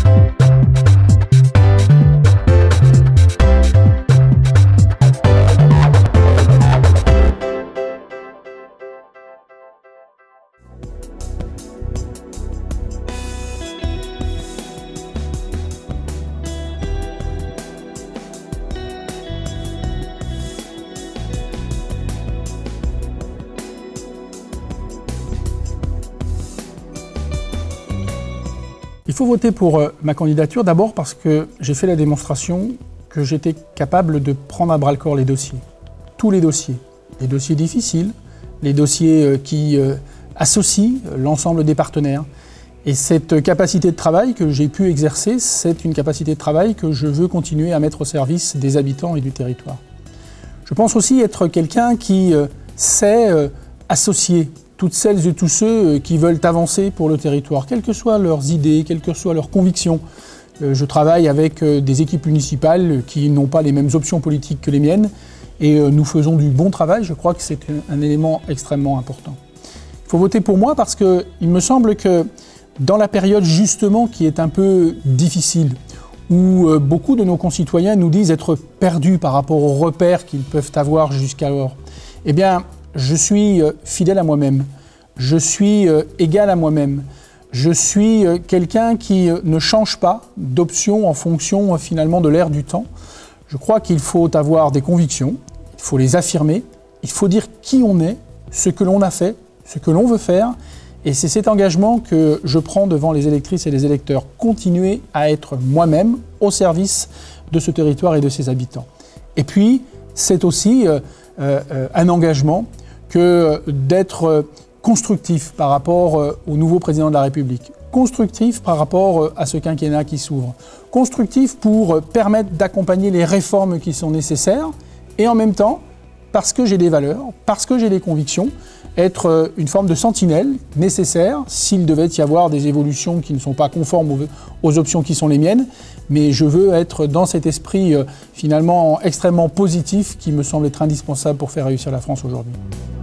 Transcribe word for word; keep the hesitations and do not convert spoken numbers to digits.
Il faut voter pour ma candidature d'abord parce que j'ai fait la démonstration que j'étais capable de prendre à bras-le-corps les dossiers. Tous les dossiers. Les dossiers difficiles, les dossiers qui associent l'ensemble des partenaires. Et cette capacité de travail que j'ai pu exercer, c'est une capacité de travail que je veux continuer à mettre au service des habitants et du territoire. Je pense aussi être quelqu'un qui sait associer toutes celles et tous ceux qui veulent avancer pour le territoire, quelles que soient leurs idées, quelles que soient leurs convictions. Je travaille avec des équipes municipales qui n'ont pas les mêmes options politiques que les miennes et nous faisons du bon travail. Je crois que c'est un élément extrêmement important. Il faut voter pour moi parce qu'il me semble que dans la période justement qui est un peu difficile, où beaucoup de nos concitoyens nous disent être perdus par rapport aux repères qu'ils peuvent avoir jusqu'alors, eh bien, je suis fidèle à moi-même, je suis égal à moi-même, je suis quelqu'un qui ne change pas d'option en fonction finalement de l'ère du temps. Je crois qu'il faut avoir des convictions, il faut les affirmer, il faut dire qui on est, ce que l'on a fait, ce que l'on veut faire, et c'est cet engagement que je prends devant les électrices et les électeurs. Continuer à être moi-même au service de ce territoire et de ses habitants. Et puis, c'est aussi euh, euh, un engagement que d'être constructif par rapport au nouveau président de la République, constructif par rapport à ce quinquennat qui s'ouvre, constructif pour permettre d'accompagner les réformes qui sont nécessaires et en même temps, parce que j'ai des valeurs, parce que j'ai des convictions, être une forme de sentinelle nécessaire s'il devait y avoir des évolutions qui ne sont pas conformes aux, aux options qui sont les miennes, mais je veux être dans cet esprit euh, finalement extrêmement positif qui me semble être indispensable pour faire réussir la France aujourd'hui.